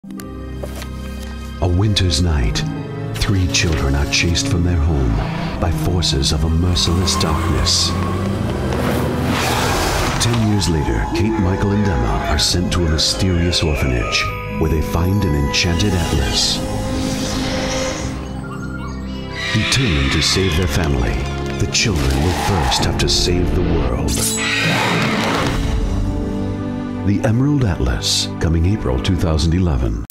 A winter's night, 3 children are chased from their home by forces of a merciless darkness. 10 years later, Kate, Michael, and Emma are sent to a mysterious orphanage where they find an enchanted atlas. Determined to save their family, the children will first have to save the world. The Emerald Atlas, coming April 2011.